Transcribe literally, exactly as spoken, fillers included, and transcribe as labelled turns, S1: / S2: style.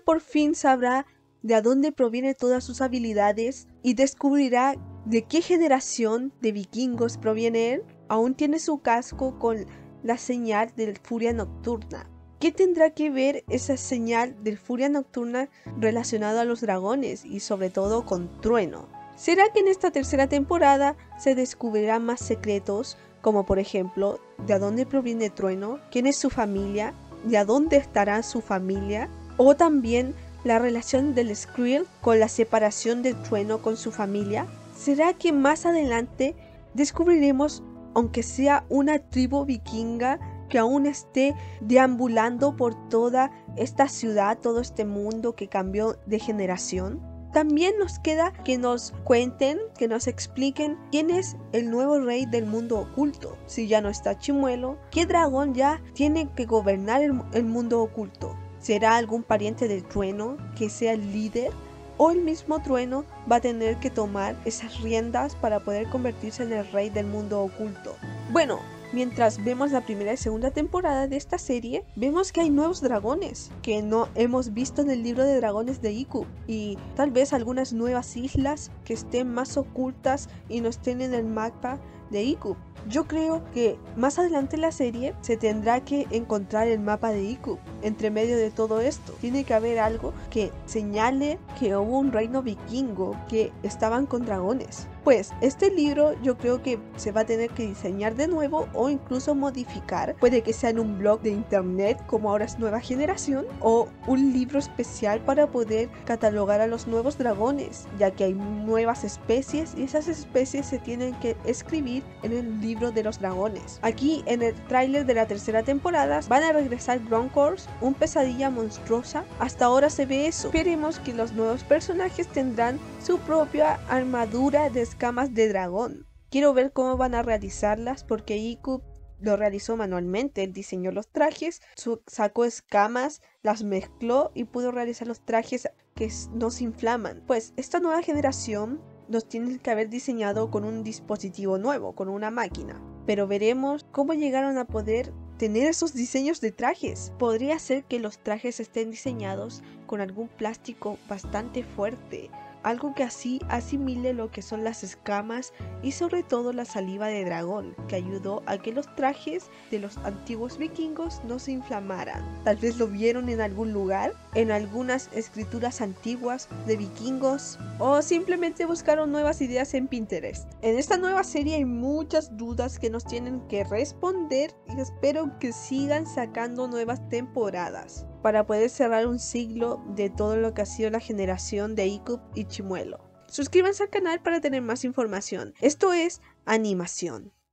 S1: por fin sabrá de dónde provienen todas sus habilidades y descubrirá de qué generación de vikingos proviene él. Aún tiene su casco con la señal de Furia Nocturna. ¿Qué tendrá que ver esa señal de Furia Nocturna relacionada a los dragones y sobre todo con Trueno? ¿Será que en esta tercera temporada se descubrirán más secretos, como por ejemplo, de dónde proviene Trueno, quién es su familia, de dónde estará su familia, o también la relación del Skrill con la separación de Trueno con su familia? ¿Será que más adelante descubriremos, aunque sea una tribu vikinga que aún esté deambulando por toda esta ciudad, todo este mundo que cambió de generación? También nos queda que nos cuenten, que nos expliquen quién es el nuevo rey del mundo oculto. Si ya no está Chimuelo, ¿qué dragón ya tiene que gobernar el, el mundo oculto? ¿Será algún pariente del Trueno que sea el líder? ¿O el mismo Trueno va a tener que tomar esas riendas para poder convertirse en el rey del mundo oculto? Bueno, mientras vemos la primera y segunda temporada de esta serie, vemos que hay nuevos dragones que no hemos visto en el libro de dragones de Iku, y tal vez algunas nuevas islas que estén más ocultas y no estén en el mapa de Iku. Yo creo que más adelante en la serie se tendrá que encontrar el mapa de Iku. Entre medio de todo esto tiene que haber algo que señale que hubo un reino vikingo, que estaban con dragones. Pues este libro yo creo que se va a tener que diseñar de nuevo o incluso modificar. Puede que sea en un blog de internet, como ahora es nueva generación, o un libro especial para poder catalogar a los nuevos dragones, ya que hay nuevas especies y esas especies se tienen que escribir en el libro de los dragones. Aquí en el tráiler de la tercera temporada van a regresar Gruncords, un pesadilla monstruosa. Hasta ahora se ve eso. Esperemos que los nuevos personajes tendrán su propia armadura de escamas de dragón. Quiero ver cómo van a realizarlas, porque Iku lo realizó manualmente. Él diseñó los trajes, sacó escamas, las mezcló y pudo realizar los trajes que no se inflaman. Pues esta nueva generación los tienen que haber diseñado con un dispositivo nuevo, con una máquina. Pero veremos cómo llegaron a poder tener esos diseños de trajes. Podría ser que los trajes estén diseñados con algún plástico bastante fuerte, algo que así asimile lo que son las escamas y sobre todo la saliva de dragón, que ayudó a que los trajes de los antiguos vikingos no se inflamaran. Tal vez lo vieron en algún lugar, en algunas escrituras antiguas de vikingos, o simplemente buscaron nuevas ideas en Pinterest. En esta nueva serie hay muchas dudas que nos tienen que responder y espero que sigan sacando nuevas temporadas para poder cerrar un siglo de todo lo que ha sido la generación de Iku y Chimuelo. Suscríbanse al canal para tener más información. Esto es Animación.